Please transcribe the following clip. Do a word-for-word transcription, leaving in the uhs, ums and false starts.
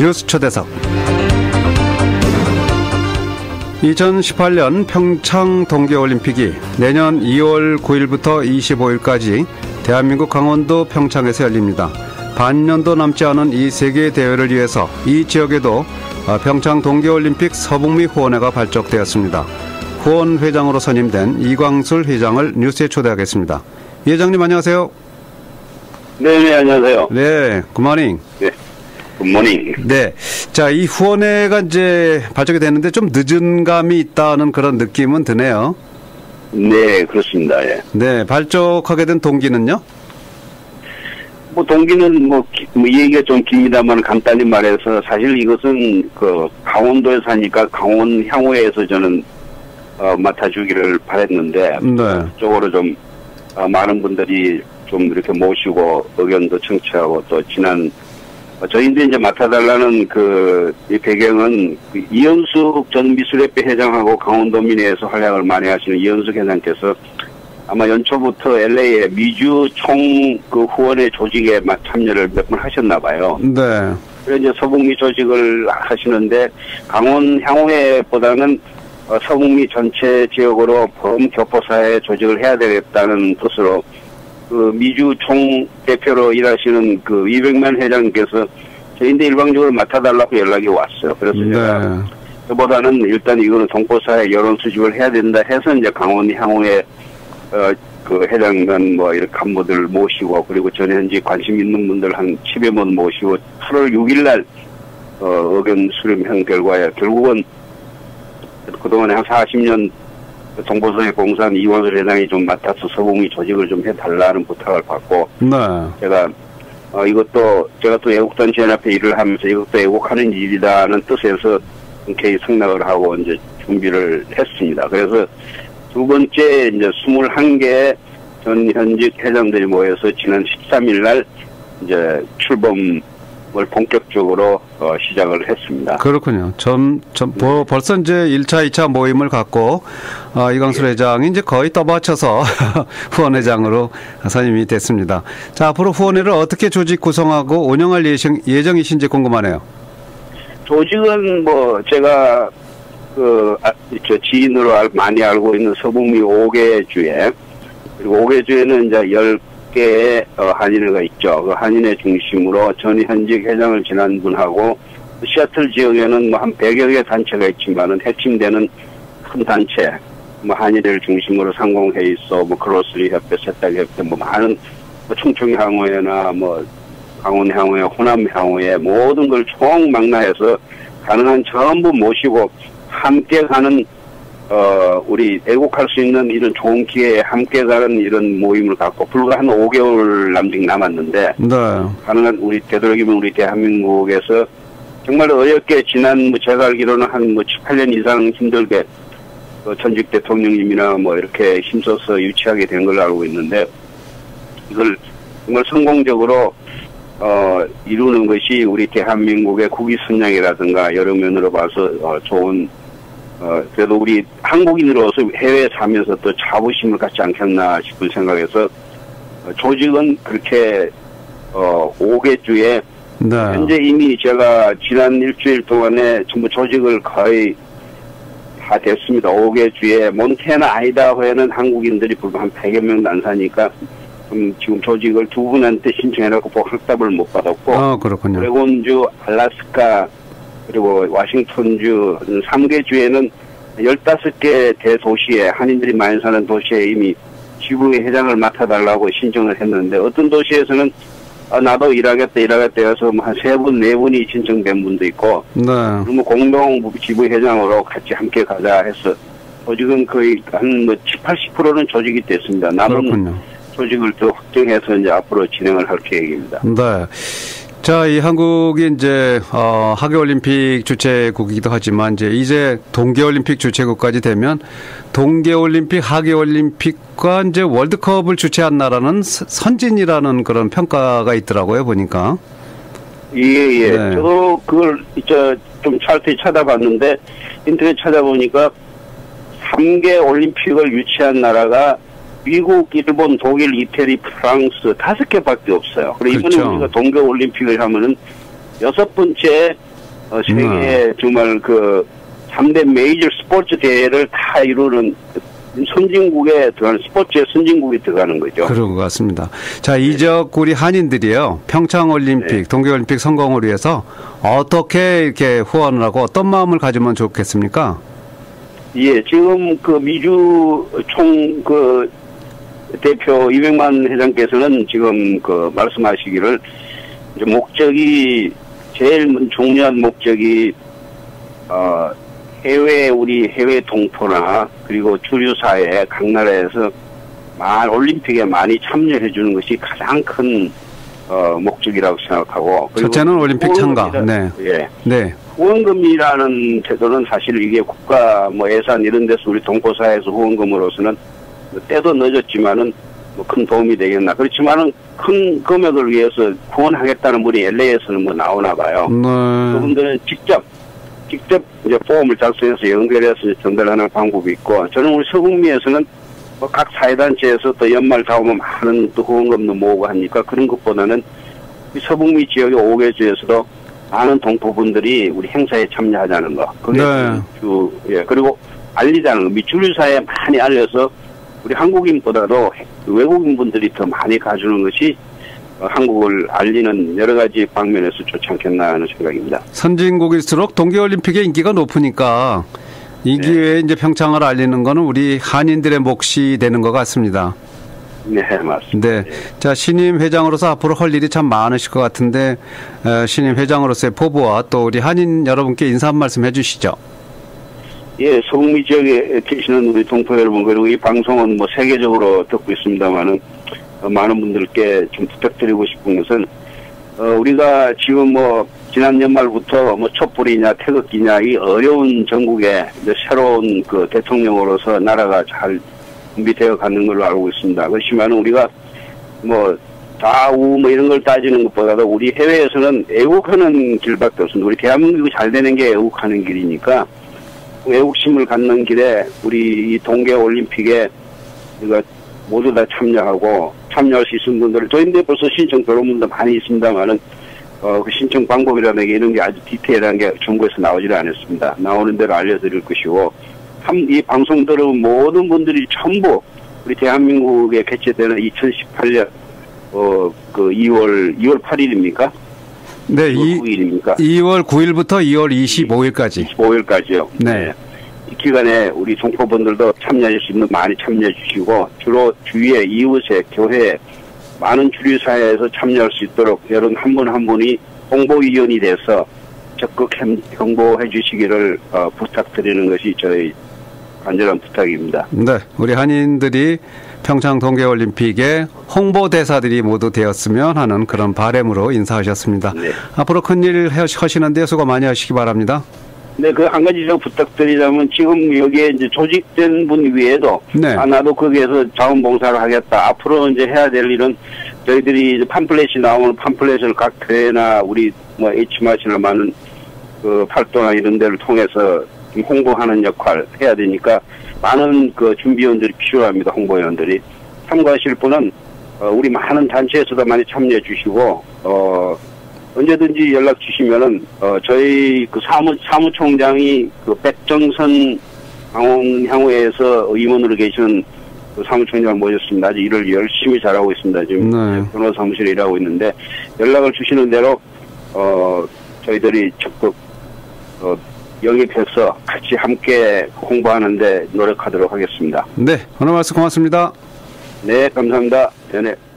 뉴스 초대석. 이천십팔 년 평창 동계올림픽이 내년 이월 구일부터 이십오일까지 대한민국 강원도 평창에서 열립니다. 반년도 남지 않은 이 세계 대회를 위해서 이 지역에도 평창 동계올림픽 서북미 후원회가 발족되었습니다. 후원 회장으로 선임된 이광술 회장을 뉴스에 초대하겠습니다. 이 회장님 안녕하세요. 네, 네, 안녕하세요. 네, 굿모닝. 네, 굿모닝. 네, 자, 이 후원회가 이제 발족이 됐는데 좀 늦은 감이 있다는 그런 느낌은 드네요. 네, 그렇습니다. 예. 네, 발족하게 된 동기는요? 뭐 동기는 뭐, 기, 뭐 얘기가 좀 깁니다만 간단히 말해서 사실 이것은 그 강원도에 사니까 강원 향후에서 저는 어, 맡아주기를 바랬는데 네. 그쪽으로 좀 어, 많은 분들이 좀 이렇게 모시고 의견도 청취하고 또 지난 어, 저희들 이제 맡아달라는 그 이 배경은 그 이현숙 전 미술협회 회장하고 강원도민회에서 활약을 많이 하시는 이현숙 회장께서 아마 연초부터 엘에이에 미주 총 그 후원회 조직에 참여를 몇 번 하셨나 봐요. 네. 그래서 이제 서북미 조직을 하시는데 강원 향후회보다는 어, 서북미 전체 지역으로 범교포사회 조직을 해야 되겠다는 뜻으로 그 미주 총 대표로 일하시는 그 이백만 회장님께서 저희인데 일방적으로 맡아달라고 연락이 왔어요. 그래서 네. 제가 그보다는 일단 이거는 동포사회 여론 수집을 해야 된다 해서 이제 강원 향후회 어, 그 회장단 뭐 이렇게 간부들 모시고 그리고 전 현지 관심 있는 분들 한 십여 분 모시고 팔월 육일날 어, 의견 수렴한 결과에 결국은 그동안에 한 사십 년 동포사회 봉사한 이광술 회장이 좀 맡아서 서북미 조직을 좀 해달라는 부탁을 받고 네. 제가 어, 이것도 제가 또 애국단체연합회 일을 하면서 이것도 애국하는 일이다는 뜻에서 흔쾌히 승낙을 하고 이제 준비를 했습니다. 그래서 두 번째 이제 스물한 개의 전 현직 회장들이 모여서 지난 십삼일날 이제 출범을 본격적으로 어, 시작을 했습니다. 그렇군요. 점, 점, 뭐 벌써 이제 일 차, 이 차 모임을 갖고 어, 이광술 회장이 이제 거의 떠받쳐서 후원회장으로 선임이 됐습니다. 자, 앞으로 후원회를 어떻게 조직 구성하고 운영할 예정, 예정이신지 궁금하네요. 조직은 뭐 제가 그, 아, 저 지인으로 알, 많이 알고 있는 서북미 오 개 주에, 그리고 오 개 주에는 이제 열 개의 어, 한인회가 있죠. 그 한인회 중심으로 전 현직 회장을 지난 분하고, 시애틀 지역에는 뭐 한 백여 개 단체가 있지만은 해칭되는 큰 단체, 뭐 한인회를 중심으로 상공회의소, 뭐 그로스리 협회, 세탁협회, 뭐 많은 뭐 충청 향후회나 뭐 강원 향후회, 호남 향후회 모든 걸 총망라해서 가능한 전부 모시고 함께 가는 어 우리 애국할 수 있는 이런 좋은 기회에 함께 가는 이런 모임을 갖고 불과 한 오 개월 남짓 남았는데 네. 가능한 우리 되도록이면 우리 대한민국에서 정말 어렵게 지난 뭐 제가 알기로는 한 뭐 칠, 팔 년 이상 힘들게 어, 전직 대통령님이나 뭐 이렇게 힘써서 유치하게 된 걸로 알고 있는데 이걸 정말 성공적으로 어 이루는 것이 우리 대한민국의 국위 선양이라든가 여러 면으로 봐서 어, 좋은 어, 그래도 우리 한국인으로서 해외에 살면서 또 자부심을 갖지 않겠나 싶은 생각에서 어, 조직은 그렇게 어, 오 개 주에 네. 현재 이미 제가 지난 일주일 동안에 전부 조직을 거의 다 됐습니다. 오 개 주에 몬태나 아이다호에는 한국인들이 불과 한 백여 명도 안 사니까 좀 지금 조직을 두 분한테 신청해놓고 확답을 못 받았고 아, 그렇군요. 오레곤주, 알래스카 그리고 워싱턴주 삼 개 주에는 열다섯 개 대도시에 한인들이 많이 사는 도시에 이미 지부의 회장을 맡아달라고 신청을 했는데 어떤 도시에서는 아, 나도 일하겠다 일하겠다 해서 한 세 분, 네 분이 신청된 분도 있고 네. 그러면 공동 지부 회장으로 같이 함께 가자 해서 조직은 거의 한 뭐 칠십, 팔십 퍼센트는 조직이 됐습니다. 남은 그렇군요. 조직을 더 확정해서 이제 앞으로 진행을 할 계획입니다. 네. 자, 이 한국이 이제 어, 하계올림픽 주최국이기도 하지만 이제 이제 동계올림픽 주최국까지 되면 동계올림픽, 하계올림픽과 이제 월드컵을 주최한 나라는 선진이라는 그런 평가가 있더라고요, 보니까. 예, 예. 네. 저도 그걸 저 좀 차트에 찾아봤는데 인터넷 찾아보니까 삼 개 올림픽을 유치한 나라가 미국, 일본, 독일, 이태리, 프랑스 다섯 개밖에 없어요. 그리고 이번에 그렇죠. 우리가 동계올림픽을 하면은 여섯 번째 어, 세계 음. 정말 그 삼 대 메이저 스포츠 대회를 다 이루는 선진국에 들어가는 스포츠의 선진국이 들어가는 거죠. 그런 것 같습니다. 자, 네. 이적 우리 한인들이요. 평창올림픽, 네. 동계올림픽 성공을 위해서 어떻게 이렇게 후원을 하고 어떤 마음을 가지면 좋겠습니까? 예, 지금 그 미주 총 그 대표 이백만 회장께서는 지금 그 말씀하시기를 이제 목적이 제일 중요한 목적이 어 해외 우리 해외 동포나 그리고 주류 사회 각 나라에서 만 올림픽에 많이 참여해 주는 것이 가장 큰 어, 목적이라고 생각하고. 첫째는 올림픽 참가. 네. 예. 네. 후원금이라는 제도는 사실 이게 국가 뭐 예산 이런 데서 우리 동포사회에서 후원금으로서는 때도 늦었지만은 뭐 큰 도움이 되겠나. 그렇지만은 큰 금액을 위해서 후원하겠다는 분이 엘에이에서는 뭐 나오나 봐요. 네. 그분들은 직접 직접 이제 포럼을 작성해서 연결해서 전달하는 방법이 있고, 저는 우리 서북미에서는 뭐 각 사회단체에서 또 연말 다 오면 많은 또 후원금도 모으고 하니까 그런 것보다는 서북미 지역의 오 개 주에서도 많은 동포분들이 우리 행사에 참여하자는 거. 그게 네. 주, 예. 그리고 알리자는 거. 미주류 사회에 많이 알려서 우리 한국인보다도 외국인분들이 더 많이 가주는 것이 한국을 알리는 여러 가지 방면에서 좋지 않겠나 하는 생각입니다. 선진국일수록 동계올림픽의 인기가 높으니까 이 기회에 네. 이제 평창을 알리는 거는 우리 한인들의 몫이 되는 것 같습니다. 네, 맞습니다. 네. 자, 신임 회장으로서 앞으로 할 일이 참 많으실 것 같은데, 어, 신임 회장으로서의 포부와 또 우리 한인 여러분께 인사 한 말씀 해주시죠. 예, 서북미 지역에 계시는 우리 동포 여러분, 그리고 이 방송은 뭐 세계적으로 듣고 있습니다만은, 어, 많은 분들께 좀 부탁드리고 싶은 것은, 어, 우리가 지금 뭐, 지난 연말부터 뭐 촛불이냐 태극기냐 이 어려운 전국에 이제 새로운 그 대통령으로서 나라가 잘 준비되어 가는 걸로 알고 있습니다. 그렇지만 우리가 뭐 좌우 뭐 이런 걸 따지는 것보다도 우리 해외에서는 애국하는 길밖에 없습니다. 우리 대한민국이 잘 되는 게 애국하는 길이니까 애국심을 갖는 길에 우리 이 동계올림픽에 우리가 모두 다 참여하고 참여할 수 있는 분들, 저희인데 벌써 신청 결혼문도 많이 있습니다만은 어, 그 신청 방법이라는 게 이런 게 아주 디테일한 게 정부에서 나오질 않았습니다. 나오는 대로 알려드릴 것이고, 참, 이 방송 들은 모든 분들이 전부 우리 대한민국에 개최되는 이천십팔 년, 어, 그 이월, 이월 팔 일입니까? 네, 이월 구 일입니까? 이월 구 일부터 이월 이십오 일까지. 이십오 일까지요. 네. 네. 이 기간에 우리 동포분들도 참여할 수 있는 많이 참여해 주시고, 주로 주위에 이웃에, 교회에, 많은 주류 사회에서 참여할 수 있도록 여러분 한 분 한 분이 홍보위원이 돼서 적극 홍보해 주시기를 어, 부탁드리는 것이 저희 간절한 부탁입니다. 네, 우리 한인들이 평창 동계올림픽의 홍보대사들이 모두 되었으면 하는 그런 바람으로 인사하셨습니다. 네. 앞으로 큰일 하시는데 수고 많이 하시기 바랍니다. 네, 그 한 가지 좀 부탁드리자면 지금 여기에 이제 조직된 분 외에도 네. 아, 나도 거기에서 자원봉사를 하겠다. 앞으로 이제 해야 될 일은 저희들이 이제 팜플렛이 나오면 팜플렛을 각 교회나 우리 뭐 H마시나 많은 그 활동이나 이런 데를 통해서 홍보하는 역할 해야 되니까 많은 그 준비위원들이 필요합니다. 홍보위원들이. 참가하실 분은 어, 우리 많은 단체에서도 많이 참여해 주시고 어. 언제든지 연락 주시면은, 어, 저희 그 사무, 사무총장이 그 백정선 강원향후에서 의원으로 계시는 그 사무총장을 모셨습니다. 아주 일을 열심히 잘하고 있습니다. 지금 네. 변호사 사무실에 일하고 있는데, 연락을 주시는 대로, 어, 저희들이 적극, 어, 영입해서 같이 함께 홍보하는데 노력하도록 하겠습니다. 네. 오늘 말씀 고맙습니다. 네, 감사합니다. 네.